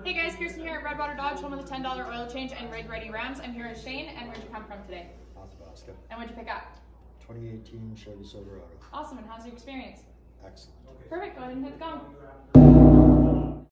Hey guys, Kirsten here at Redwater Dodge, home of the $10 oil change and rig ready Rams. I'm here with Shane, and where'd you come from today? Athabasca. And what'd you pick up? 2018 Chevrolet Silverado. Awesome, and how's your experience? Excellent. Perfect, go ahead and hit the gong.